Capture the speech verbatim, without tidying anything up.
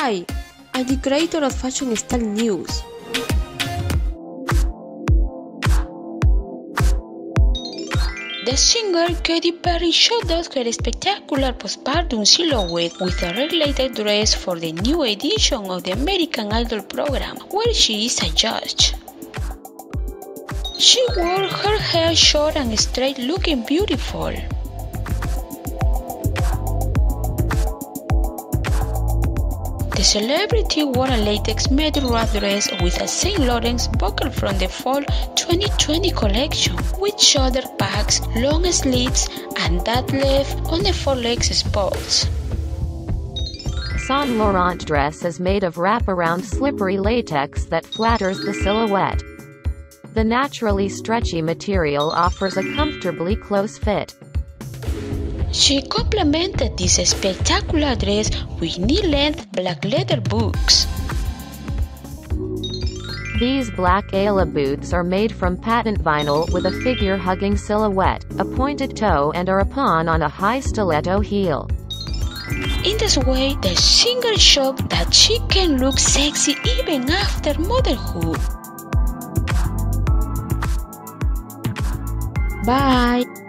Hi, I'm the creator of Fashion Style News. The singer Katy Perry showed us her spectacular postpartum silhouette with a regulated dress for the new edition of the American Idol program, where she is a judge. She wore her hair short and straight, looking beautiful. The celebrity wore a latex medura dress with a Saint Laurent buckle from the fall twenty twenty collection, with shoulder packs, long sleeves, and that left on the foreleg exposed. Saint Laurent dress is made of wraparound slippery latex that flatters the silhouette. The naturally stretchy material offers a comfortably close fit. She complemented this spectacular dress with knee-length black leather boots. These black Ayla boots are made from patent vinyl with a figure-hugging silhouette, a pointed toe and are upon on a high stiletto heel. In this way, the singer showed that she can look sexy even after motherhood. Bye!